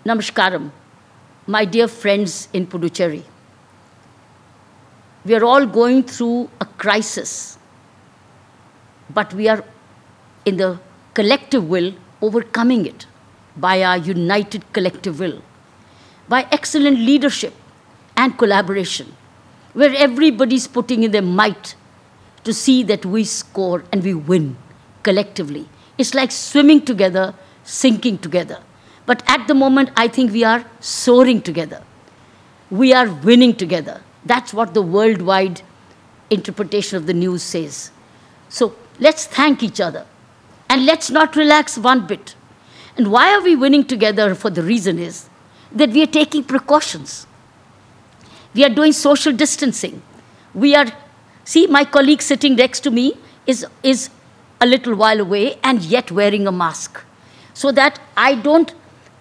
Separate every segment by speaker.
Speaker 1: Namaskaram, my dear friends in Puducherry. We are all going through a crisis, but we are in the collective will overcoming it by our united collective will, by excellent leadership and collaboration, where everybody's putting in their might to see that we score and we win collectively. It's like swimming together, sinking together. But at the moment, I think we are soaring together. We are winning together. That's what the worldwide interpretation of the news says. So let's thank each other. And let's not relax one bit. And why are we winning together? For the reason is that we are taking precautions. We are doing social distancing. We are, see, my colleague sitting next to me is a little while away and yet wearing a mask, so that I don't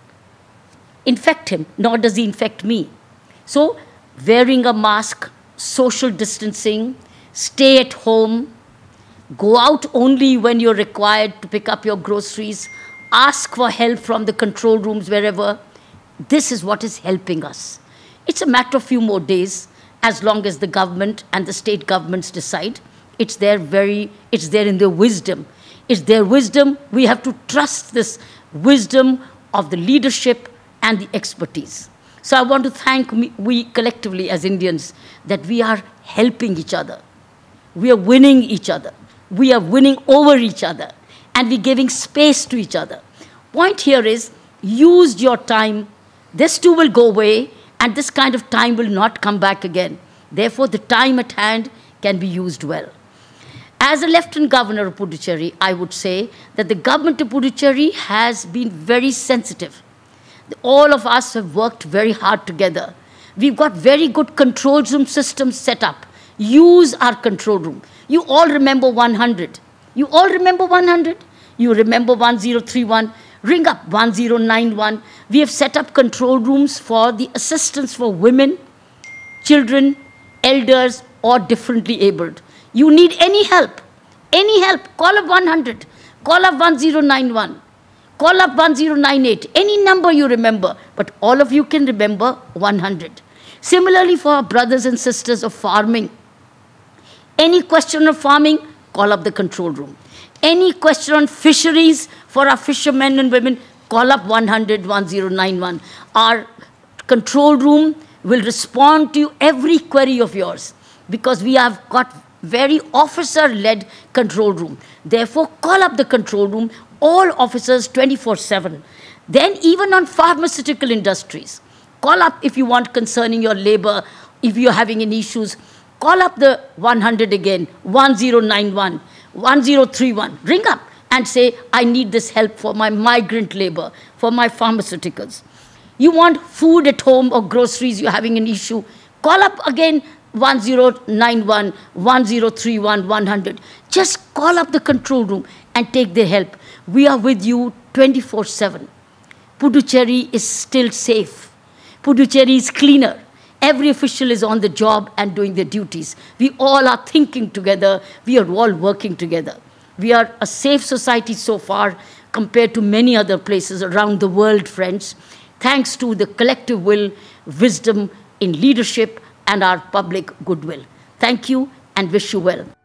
Speaker 1: infect him, nor does he infect me. So wearing a mask, social distancing, stay at home, go out only when you're required to pick up your groceries, ask for help from the control rooms wherever. This is what is helping us. It's a matter of few more days, as long as the government and the state governments decide. It's there in their wisdom. It's their wisdom. We have to trust this wisdom of the leadership and the expertise. So I want to thank we collectively as Indians that we are helping each other. We are winning each other. We are winning over each other. And we're giving space to each other. Point here is, use your time. This too will go away, and this kind of time will not come back again. Therefore, the time at hand can be used well. As a Lieutenant Governor of Puducherry, I would say that the government of Puducherry has been very sensitive. All of us have worked very hard together. We've got very good control room systems set up. Use our control room. You all remember 100. You all remember 100? You remember 1031? Ring up 1091. We have set up control rooms for the assistance for women, children, elders, or differently abled. You need any help, call up 100, call up 1091, call up 1098, any number you remember, but all of you can remember 100. Similarly, for our brothers and sisters of farming, any question of farming, call up the control room. Any question on fisheries for our fishermen and women, call up 100, 1091. Our control room will respond to you every query of yours, because we have got very officer-led control room. Therefore, call up the control room, all officers 24/7. Then even on pharmaceutical industries, call up if you want concerning your labor, if you're having any issues, call up the 100 again, 1091, 1031. Ring up and say, I need this help for my migrant labor, for my pharmaceuticals. You want food at home or groceries, you're having an issue, call up again 1091, 1031, 100. Just call up the control room and take their help. We are with you 24/7. Puducherry is still safe. Puducherry is cleaner. Every official is on the job and doing their duties. We all are thinking together. We are all working together. We are a safe society so far compared to many other places around the world, friends, thanks to the collective will, wisdom in leadership, and our public goodwill. Thank you and wish you well.